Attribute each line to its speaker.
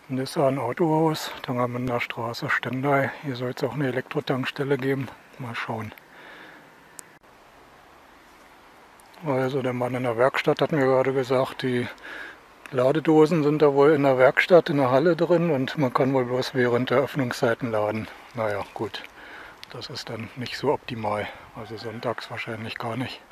Speaker 1: Nissan Autohaus, Tangermünder Straße, Stendal. Hier soll es auch eine Elektrotankstelle geben. Mal schauen. Also der Mann in der Werkstatt hat mir gerade gesagt, die Ladedosen sind da wohl in der Werkstatt, in der Halle drin und man kann wohl bloß während der Öffnungszeiten laden. Naja, gut, das ist dann nicht so optimal. Also sonntags wahrscheinlich gar nicht.